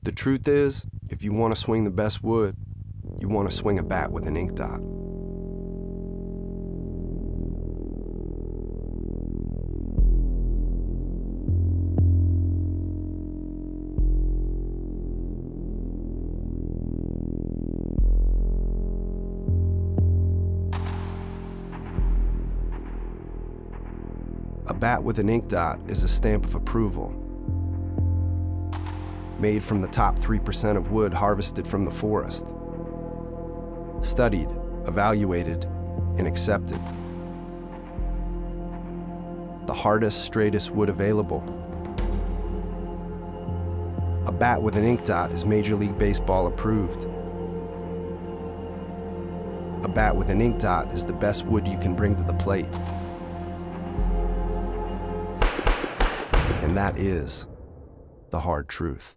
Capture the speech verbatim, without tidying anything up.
The truth is, if you want to swing the best wood, you want to swing a bat with an ink dot. A bat with an ink dot is a stamp of approval, made from the top three percent of wood harvested from the forest, studied, evaluated, and accepted. The hardest, straightest wood available. A bat with an ink dot is Major League Baseball approved. A bat with an ink dot is the best wood you can bring to the plate. And that is the hard truth.